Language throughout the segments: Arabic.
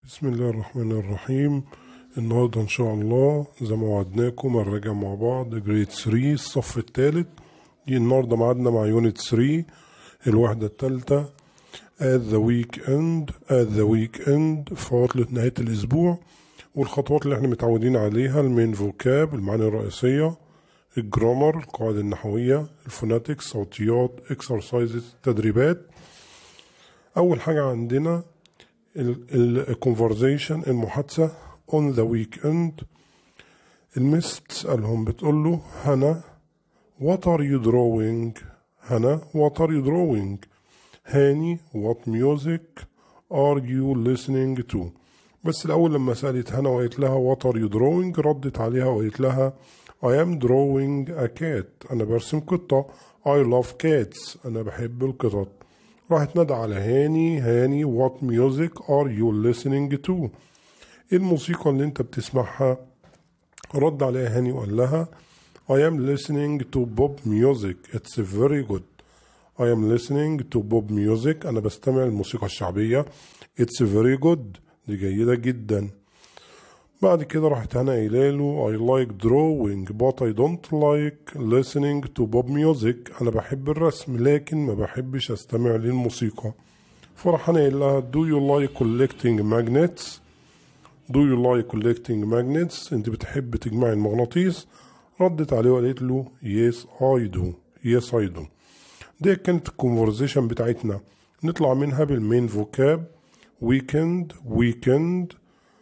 بسم الله الرحمن الرحيم. النهاردة إن شاء الله زي ما وعدناكم هنراجع مع بعض جريد 3 الصف الثالث. دي النهاردة معادنا مع يونت 3 الوحدة الثالثة at the weekend في عطلة نهاية الأسبوع. والخطوات اللي احنا متعودين عليها المين فوكاب المعاني الرئيسية، الجرامر القواعد النحوية، الفوناتكس صوتيات، اكسرسايزز تدريبات. أول حاجة عندنا الكونفرزيشن المحادثة on the weekend. المس بتسألهم بتقول له هنا what are you drawing؟ هنا what are you drawing؟ هاني what music are you listening to؟ بس الأول لما سألت هنا وقالت لها what are you drawing ردت عليها وقالت لها I am drawing a cat، أنا برسم قطة. I love cats، أنا بحب القطط. راحت ندى على هاني what music are you listening to؟ ايه الموسيقى اللي انت بتسمعها؟ رد عليها هاني وقال لها I am listening to pop music it's very good. I am listening to pop music، انا بستمع للموسيقى الشعبية. it's very good، دي جيدة جدا. بعد كده راحت هنا قايله له I like drawing but I don't like listening to pop music، أنا بحب الرسم لكن ما بحبش أستمع للموسيقى. فراح هنا قايل لها do you like collecting magnets؟ do you like collecting magnets؟ أنت بتحب تجمعي المغناطيس؟ ردت عليه وقالت له yes I do yes I do. دي كانت الكونفرزيشن بتاعتنا. نطلع منها بالمين فوكاب weekend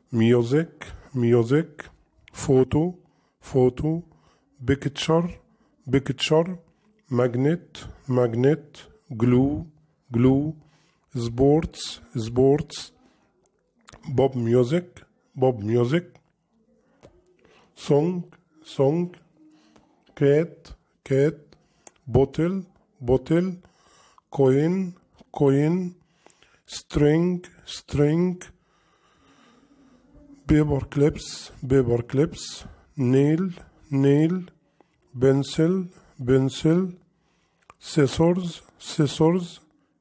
music photo picture magnet glue sports pop music song cat bottle coin string paper clips nail pencil scissors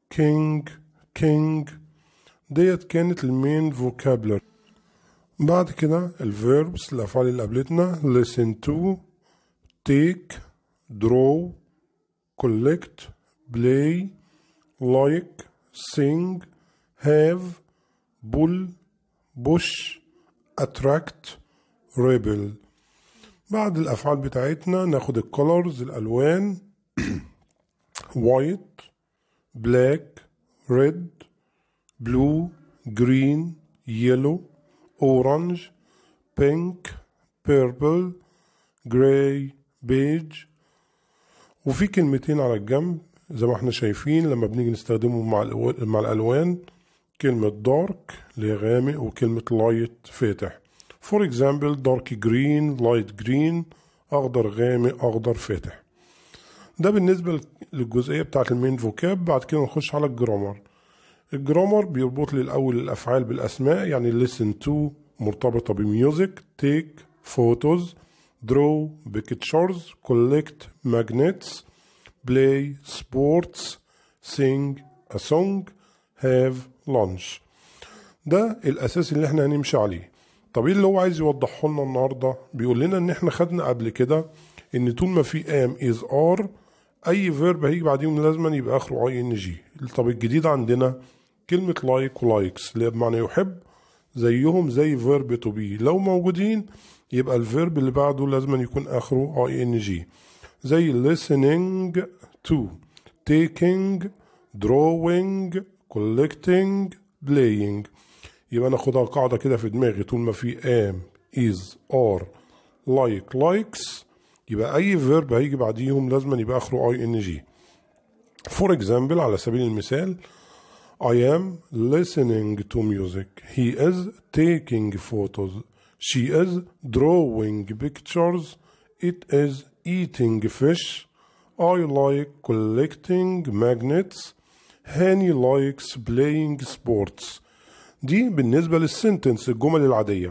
king. ديت كانت المين فوكابلر. بعد كده الفيربس الأفعال اللي قابلتنا listen to take draw collect play like sing have pull push attract rebel. بعد الأفعال بتاعتنا ناخد الكولرز الألوان white black red blue green yellow orange pink purple gray beige. وفي كلمتين على الجنب زي ما احنا شايفين لما بنيجي نستخدمهم مع الألوان، كلمة dark اللي هي غامق وكلمة light فاتح. for example dark green light green، أخضر غامق أخضر فاتح. ده بالنسبة للجزئية بتاعة المين فوكاب. بعد كده نخش على الجرامر. الجرامر بيربط لي الأول الأفعال بالأسماء، يعني listen to مرتبطة بميوزك take photos draw pictures collect magnets play sports sing a song have lunch. ده الأساس اللي احنا هنمشي عليه. طب ايه اللي هو عايز يوضحه لنا النهارده؟ بيقول لنا ان احنا خدنا قبل كده ان طول ما في am is are اي فيرب هيجي بعديهم لازم يبقى اخره ing. طب الجديد عندنا كلمة like ولايكس اللي بمعنى يحب زيهم زي فيرب to be لو موجودين يبقى الفيرب اللي بعده لازم يكون اخره ing، زي listening to taking drawing collecting playing. يبقى ناخدها قاعدة كده في دماغي، طول ما في am is are like likes يبقى أي verb هيجي بعديهم لازم يبقى آخره ing. for example على سبيل المثال I am listening to music he is taking photos she is drawing pictures it is eating fish I like collecting magnets هاني likes playing sports. دي بالنسبة للسنتنس الجمل العادية.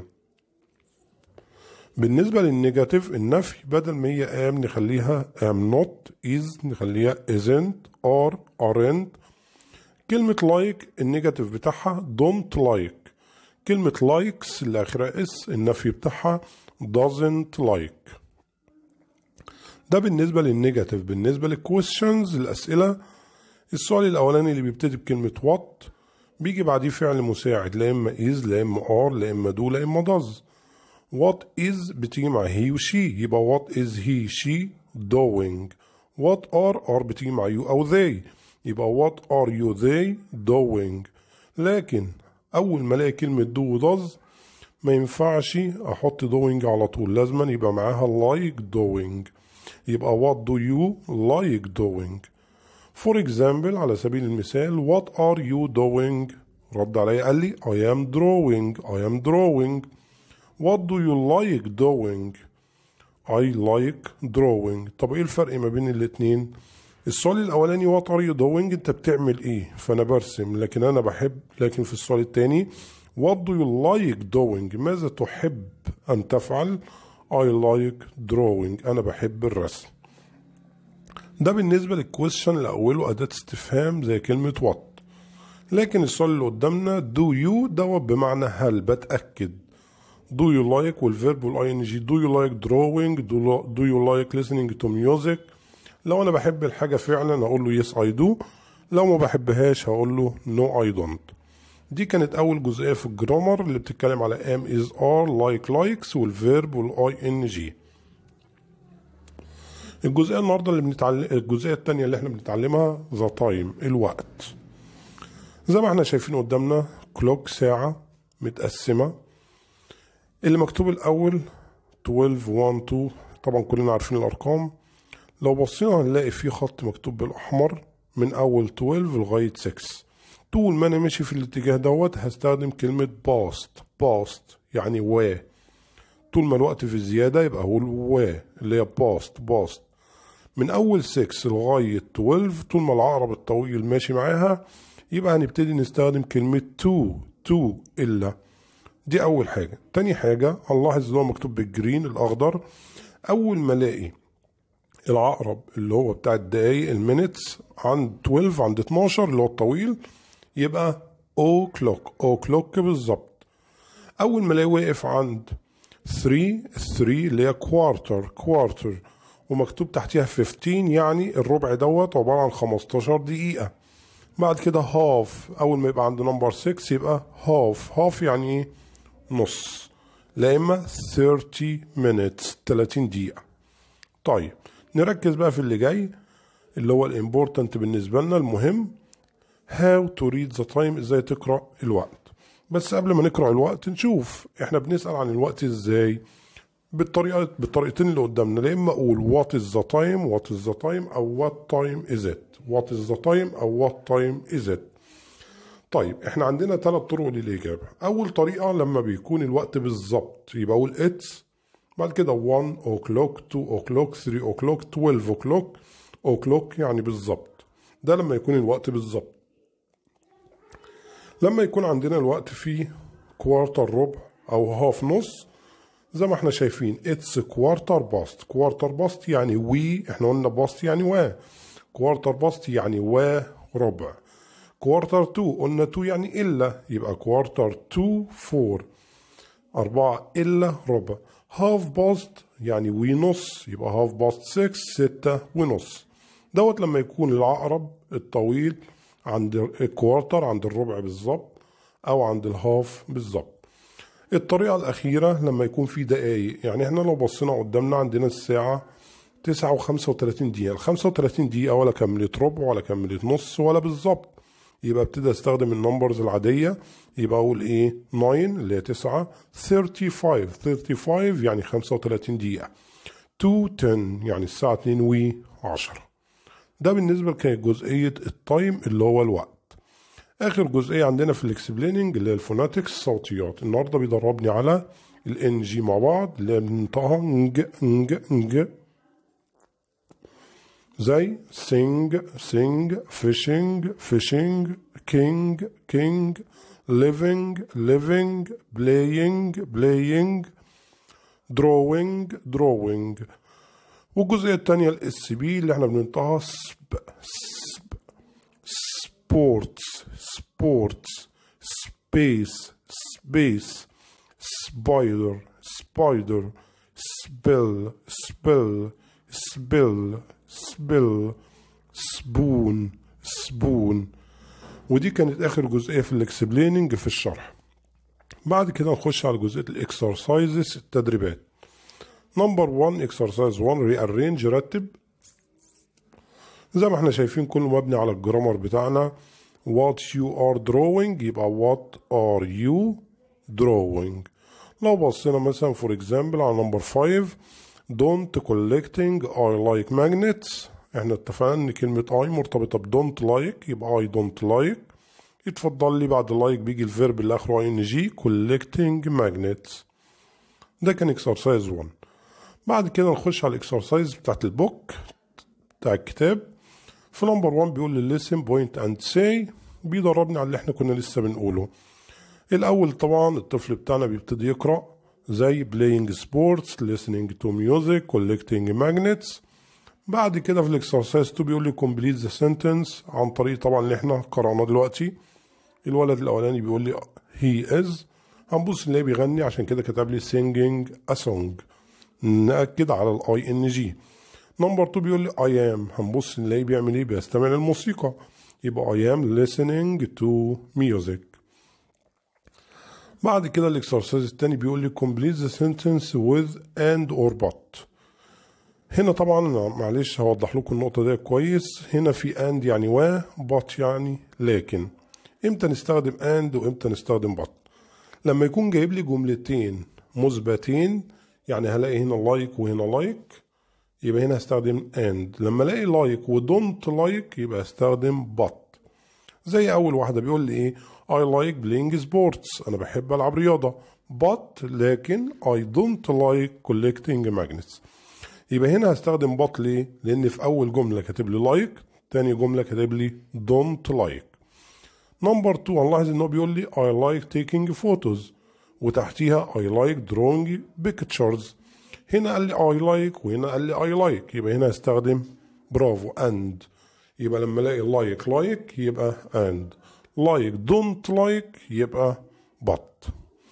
بالنسبة للنيجاتيف النفي بدل ما هي am نخليها am not is نخليها isn't are aren't. كلمة like النيجاتيف بتاعها don't like. كلمة likes اللي آخرها اس النفي بتاعها doesn't like. ده بالنسبة للنيجاتيف. بالنسبة للكويستشنز الأسئلة، السؤال الأولاني اللي بيبتدي بكلمة what بيجي بعديه فعل مساعد، لا إما is لا إما are لا إما do لا إما does. what is بتيجي مع he و she، يبقى what is he she doing. what are بتيجي مع you أو they، يبقى what are you they doing. لكن أول ما ألاقي كلمة do و does ما ينفعش أحط doing على طول، لازم يبقى معاها like doing. يبقى what do you like doing. for example على سبيل المثال what are you doing؟ رد علي قال لي I am drawing. what do you like doing؟ I like drawing. طب ايه الفرق ما بين الاتنين؟ السؤال الاولاني what are you doing انت بتعمل ايه، فانا برسم لكن انا بحب. لكن في السؤال التاني what do you like doing ماذا تحب ان تفعل؟ I like drawing انا بحب الرسم. ده بالنسبة للكويشن اللي أوله أداة استفهام زي كلمة what. لكن السؤال اللي قدامنا do you دوت بمعنى هل، بتأكد. do you like والفيرب والing. do you like drawing؟ do you like listening to music؟ لو أنا بحب الحاجة فعلا هقول له yes I do، لو ما بحبهاش هقول له no I don't. دي كانت أول جزئية في الجرامر اللي بتتكلم على am is are like likes والفيرب والing. الجزئية النهارده الجزئية التانية اللي احنا بنتعلمها ذا تايم الوقت. زي ما احنا شايفين قدامنا كلوك ساعة متقسمة، اللي مكتوب الأول 12 1 2، طبعا كلنا عارفين الأرقام. لو بصينا هنلاقي في خط مكتوب بالأحمر من أول 12 لغاية 6. طول ما أنا ماشي في الاتجاه دوت هستخدم كلمة باست يعني و. طول ما الوقت في الزيادة يبقى هو و اللي هي باست. من أول 6 لغاية 12 طول ما العقرب الطويل ماشي معاها يبقى هنبتدي نستخدم كلمة to إلا. دي أول حاجة. تاني حاجة هنلاحظ إن هو مكتوب بالجرين الأخضر. أول ما ألاقي العقرب اللي هو بتاع الدقايق المينتس عند 12 عند 12 اللي هو الطويل يبقى o'clock بالظبط. أول ما ألاقي واقف عند 3 اللي هي كوارتر ومكتوب تحتها 15 يعني الربع دوت عبارة عن 15 دقيقة. بعد كده هاف، أول ما يبقى عند نمبر 6 يبقى هاف يعني إيه؟ نص. لا إما 30 minutes 30 دقيقة. طيب نركز بقى في اللي جاي اللي هو الامبورتنت بالنسبة لنا، المهم how to read the time إزاي تقرأ الوقت. بس قبل ما نقرأ الوقت نشوف احنا بنسأل عن الوقت ازاي. بالطريقتين اللي قدامنا، لا اما اقول what is the time او what time is it. طيب احنا عندنا 3 طرق للإجابة. اول طريقة لما بيكون الوقت بالظبط يبقى اقول it's، بعد كده 1 o'clock 2 o'clock 3 o'clock 12 o'clock يعني بالظبط. ده لما يكون الوقت بالظبط. لما يكون عندنا الوقت فيه كوارتر ربع او هاف نص زي ما احنا شايفين it's quarter past يعني احنا قلنا باست يعني كوارتر باست يعني ربع. كوارتر 2 قلنا 2 يعني إلا، يبقى كوارتر 2 4 إلا ربع. هاف باست يعني نص، يبقى هاف باست 6 ونص. دوت لما يكون العقرب الطويل عند الكوارتر عند الربع بالظبط او عند الهاف بالظبط. الطريقة الأخيرة لما يكون في دقايق، يعني احنا لو بصينا قدامنا عندنا الساعة 9:35 دقيقة. 35 دقيقة ولا كملت ربع ولا كملت نص ولا بالظبط، يبقى ابتدي استخدم النمبرز العادية. يبقى اقول ايه 9 اللي هي 9 35 يعني 35 دقيقة 2:10 يعني الساعة 2:10. ده بالنسبة لكانت جزئية التايم اللي هو الوقت. آخر جزئية عندنا في الاكسبليننج اللي هي الفوناتكس الصوتيات. النهاردة بيدربني على الNG مع بعض اللي بننطقها نج زي sing fishing king living playing drawing. والجزئية التانية الSB اللي احنا بننطقها sports space space, spider, spider, spill, spill, spill, spill, spoon, spoon. ودي كانت آخر جزئية في الإكسبليننج في الشرح. بعد كده نخش على جزئية الإكسرسايزز، التدريبات. نمبر 1 إكسرسايز 1 ريأرينج، رتب. زي ما احنا شايفين كله مبني على الجرامر بتاعنا. what you are drawing يبقى what are you drawing. لو بصينا مثلا for example على نمبر 5 don't collecting I like magnets. احنا اتفقنا ان كلمة I مرتبطة ب don't like، يبقى I don't like. يتفضل لي بعد like بيجي الفيرب اللي اخره ing collecting magnets. ده كان exercise 1. بعد كده نخش على الاكسرسايز بتاعت البوك بتاع الكتاب. في نمبر 1 بيقول لي listen point and say، بيدربني على اللي احنا كنا لسه بنقوله. الاول طبعا الطفل بتاعنا بيبتدي يقرأ زي playing sports, listening to music, collecting magnets. بعد كده في الاكسرسايز 2 بيقول لي complete the sentence عن طريق طبعا اللي احنا قرأناه دلوقتي. الولد الاولاني بيقول لي he is، هنبص نلاقيه بيغني عشان كده كتب لي singing a song، نأكد على الاي ان جي. نمبر 2 بيقول لي I am، هنبص نلاقيه بيعمل ايه؟ بيستمع للموسيقى، يبقى I am listening to music. بعد كده الاكسرسايز التاني بيقول لي complete the sentence with and or but. هنا طبعا معلش هوضح لكم النقطة دي كويس. هنا في and يعني و، but يعني لكن. امتى نستخدم and وامتى نستخدم but؟ لما يكون جايب لي جملتين مثبتين، يعني هلاقي هنا like وهنا like، يبقى هنا هستخدم and. لما الاقي like و don't like يبقى هستخدم but. زي اول واحدة بيقول لي ايه؟ I like playing sports، انا بحب العب رياضة، but لكن I don't like collecting magnets. يبقى هنا هستخدم but ليه؟ لان في اول جملة كاتب لي like، تاني جملة كاتب لي don't like. نمبر 2 هنلاحظ ان هو بيقول لي I like taking photos، وتحتيها I like drawing pictures. هنا قال لي I like وهنا قال لي I like، يبقى هنا هستخدم برافو and. يبقى لما الاقي like يبقى and، like don't like يبقى but.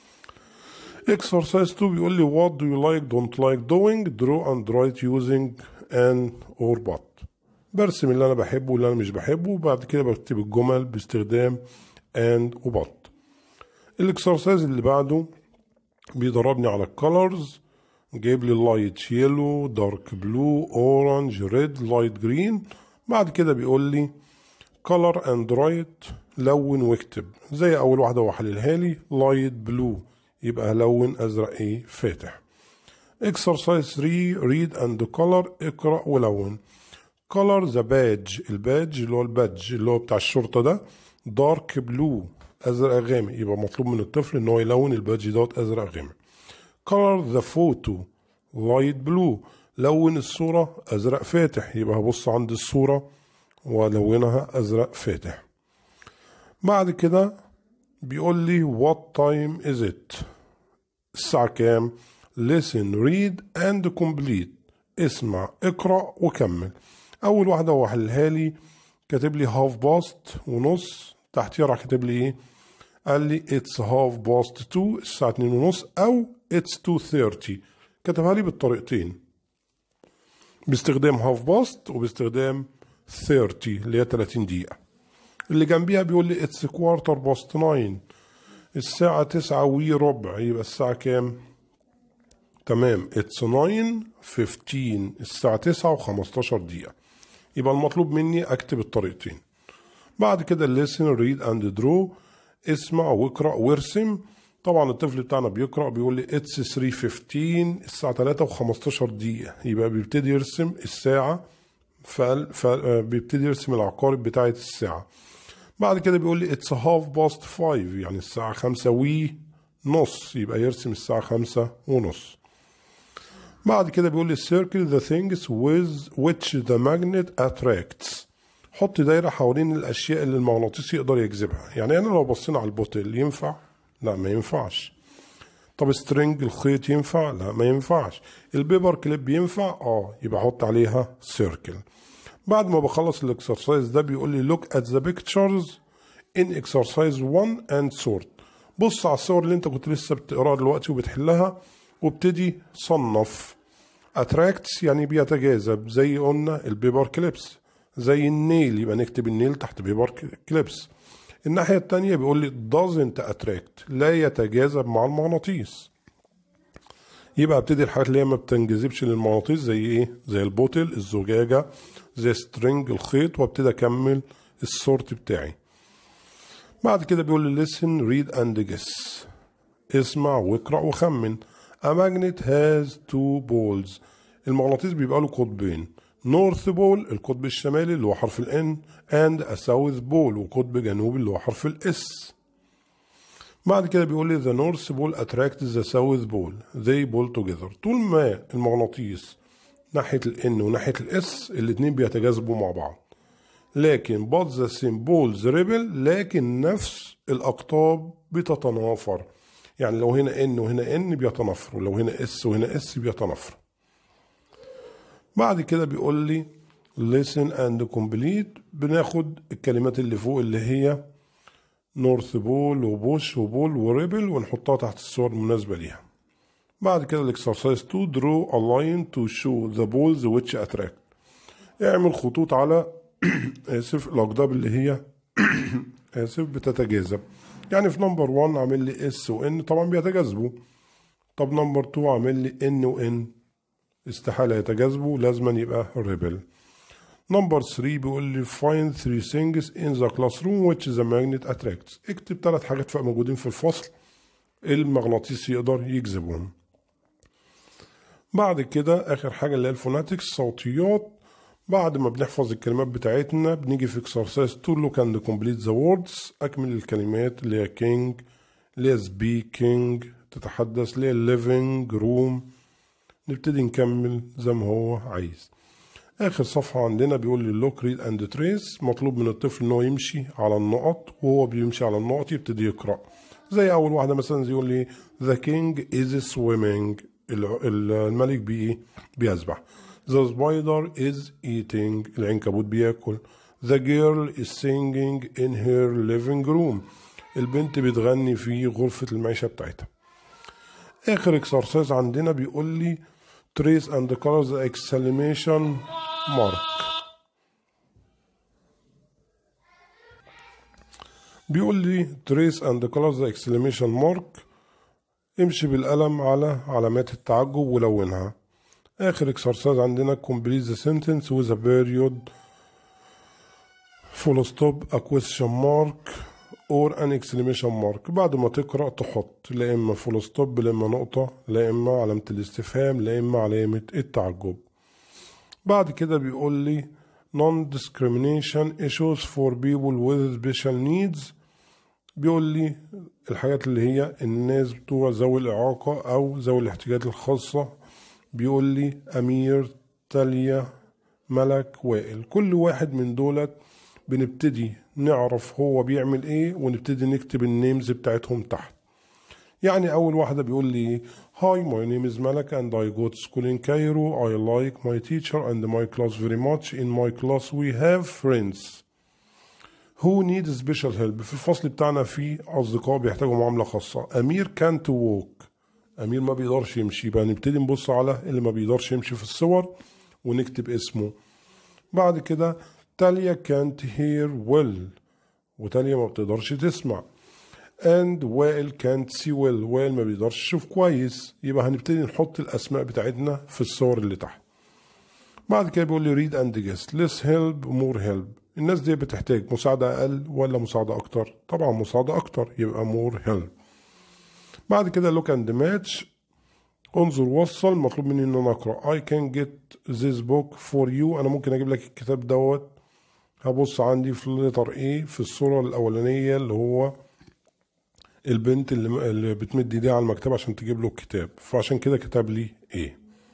exercise 2 بيقول لي what do you like don't like doing draw and write using and or but. برسم اللي انا بحبه واللي انا مش بحبه، وبعد كده بكتب الجمل باستخدام and و but. الاكسرسايز اللي بعده بيدربني على الكالرز. جايب لي لايت يلو، دارك بلو، اورنج، ريد، لايت جرين. بعد كده بيقول لي color and write، لون واكتب. زي اول واحده هو حللها لي لايت بلو، يبقى هلون ازرق ايه؟ فاتح. exercise 3 read and color، اقرا ولون. color the badge، البادج اللي هو البادج اللي هو بتاع الشرطه ده دارك بلو، ازرق غامق، يبقى مطلوب من الطفل ان هو يلون البادج دوت ازرق غامق. color the photo light blue، لون الصورة أزرق فاتح، يبقى هبص عند الصورة ولونها أزرق فاتح. بعد كده بيقول لي what time is it، الساعة كام؟ listen read and complete، اسمع اقرأ وكمل. أول واحدة هو حلها لي كاتب لي half past ونص، تحتيها راح كاتب لي إيه؟ قال لي it's half past 2، الساعة 2 ونص، أو it's 2:30. كتبها لي بالطريقتين، باستخدام half past وباستخدام 30 اللي هي 30 دقيقة. اللي جنبيها بيقول لي it's quarter past 9، الساعة 9 وربع، يبقى الساعة كام؟ تمام it's 9:15، الساعة 9 و15 دقيقة. يبقى المطلوب مني أكتب الطريقتين. بعد كده listen read and draw، اسمع واقرأ وارسم. طبعا الطفل بتاعنا بيقرأ بيقول لي it's 3:15، الساعة 3 و15 دقيقة، يبقى بيبتدي يرسم الساعة، بيبتدي يرسم العقارب بتاعة الساعة. بعد كده بيقول لي it's half past 5، يعني الساعة 5 ونص، يبقى يرسم الساعة 5 ونص. بعد كده بيقول لي circle the things with which the magnet attracts، حط دايرة حوالين الأشياء اللي المغناطيس يقدر يجذبها. يعني أنا لو بصينا على البوتل ينفع؟ لا ما ينفعش. طب سترينج الخيط ينفع؟ لا ما ينفعش. البيبر كليب ينفع؟ يبقى حط عليها سيركل. بعد ما بخلص الاكسرسايز ده بيقول لي look at the pictures in exercise 1 and sort، بص على الصور اللي انت كنت لسه بتقراها دلوقتي وبتحلها وابتدي صنف. attracts يعني بيتجاذب، زي قلنا البيبر كليبس. زي النيل يبقى نكتب النيل تحت بيبر كليبس. الناحية التانية بيقول لي doesn't attract لا يتجاذب مع المغناطيس. يبقى ابتدي الحاجات اللي هي ما بتنجذبش للمغناطيس زي ايه؟ زي البوتل، الزجاجة، زي سترينج الخيط، وابتدي اكمل السورت بتاعي. بعد كده بيقول لي listen read and guess اسمع واقرأ وخمن. A magnet has two poles المغناطيس بيبقى له قطبين. North pole القطب الشمالي اللي هو حرف ال N and a south pole وقطب جنوبي اللي هو حرف ال S. بعد كده بيقول لي the north pole attracts the south pole they pull together. طول ما المغناطيس ناحية ال N وناحية ال S الاتنين بيتجاذبوا مع بعض. لكن but the same poles repel لكن نفس الأقطاب بتتنافر. يعني لو هنا N وهنا N بيتنافروا، لو هنا S وهنا S بيتنافروا. بعد كده بيقول لي listen and complete بناخد الكلمات اللي فوق اللي هي نورث بول وبوش وبول وريبل ونحطها تحت الصور المناسبة ليها. بعد كده الاكسرسايز 2 draw a line to show the balls which attract. اعمل خطوط على الأقطاب اللي هي بتتجاذب. يعني في نمبر 1 عامل لي اس وان طبعا بيتجاذبوا. طب نمبر 2 عامل لي ان وان استحالة يتجاذبوا، لازما يبقى ريبل. نمبر 3 بيقول لي find 3 things in the classroom which the magnet attracts. اكتب 3 حاجات موجودين في الفصل المغناطيس يقدر يجذبهم. بعد كده اخر حاجة اللي هي الفوناتكس صوتيات. بعد ما بنحفظ الكلمات بتاعتنا بنيجي في exercise 2 look and complete the words. اكمل الكلمات اللي هي king اللي هي speaking تتحدث اللي هي living room. نبتدي نكمل زي ما هو عايز. آخر صفحة عندنا بيقول لي look read and trace. مطلوب من الطفل إن هو يمشي على النقط، وهو بيمشي على النقط يبتدي يقرأ. زي أول واحدة مثلا يقول لي the king is swimming الملك بيسبح. the spider is eating العنكبوت بياكل. the girl is singing in her living room البنت بتغني في غرفة المعيشة بتاعتها. آخر اكسرسايز عندنا بيقول لي trace and color the exclamation mark. بيقول لي trace and color the exclamation mark امشي بالقلم على علامات التعجب ولونها. آخر اكسرسايز عندنا complete the sentence with a period full stop a question mark or an exclamation mark. بعد ما تقرأ تحط لا إما فول ستوب لا إما نقطة لا إما علامة الاستفهام لا إما علامة التعجب. بعد كده بيقول لي non-discrimination issues for people with special needs. بيقول لي الحاجات اللي هي الناس بتوع ذوي الإعاقة أو ذوي الاحتياجات الخاصة. بيقول لي أمير، تاليا، ملك، وائل. كل واحد من دولت بنبتدي نعرف هو بيعمل ايه ونبتدي نكتب النيمز بتاعتهم تحت. يعني اول واحدة بيقول لي Hi, my name is Malak and I go to school in Cairo. I like my teacher and my class very much. In my class we have friends who need special help. في الفصل بتاعنا في أصدقاء بيحتاجوا معاملة خاصة. أمير can't walk أمير ما بيقدرش يمشي. يبقى نبتدي نبص على اللي ما بيقدرش يمشي في الصور ونكتب اسمه. بعد كده تاليا can't hear well وتاليا ما بتقدرش تسمع. and وائل can't see well وائل ما بيقدرش يشوف كويس. يبقى هنبتدي نحط الأسماء بتاعتنا في الصور اللي تحت. بعد كده بيقول لي read and guess less help more help. الناس دي بتحتاج مساعدة أقل ولا مساعدة أكتر؟ طبعا مساعدة أكتر يبقى more help. بعد كده look and match انظر وصل. مطلوب مني ان انا اقرا I can get this book for you. انا ممكن اجيب لك الكتاب دوت. هبص عندي في لتر A في الصورة الاولانية اللي هو البنت اللي بتمد ايديها على المكتب عشان تجيب له الكتاب، فعشان كده كتب لي A.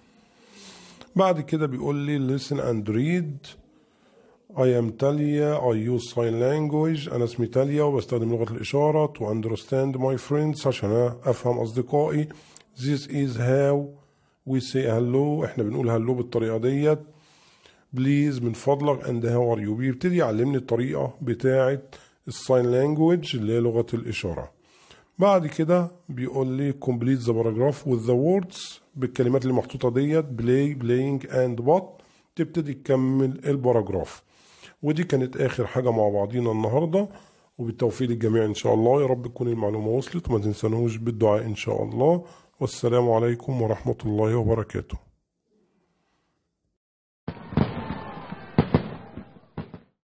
بعد كده بيقول لي listen and read. I am تاليا I use sign language. أنا اسمي تاليا وبستخدم لغة الإشارة to understand my friends عشان أفهم أصدقائي. This is how we say hello. إحنا بنقول hello بالطريقة ديت. Please من فضلك and how are you. بيبتدي يعلمني الطريقة بتاعة الساين لانجويج اللي هي لغة الإشارة. بعد كده بيقول لي complete the paragraph with the words، بالكلمات اللي محطوطة ديت play playing and what، تبتدي تكمل الباراجراف. ودي كانت آخر حاجة مع بعضينا النهاردة، وبالتوفيق للجميع إن شاء الله. يا رب تكون المعلومة وصلت، وما تنسانوش بالدعاء إن شاء الله. والسلام عليكم ورحمة الله وبركاته.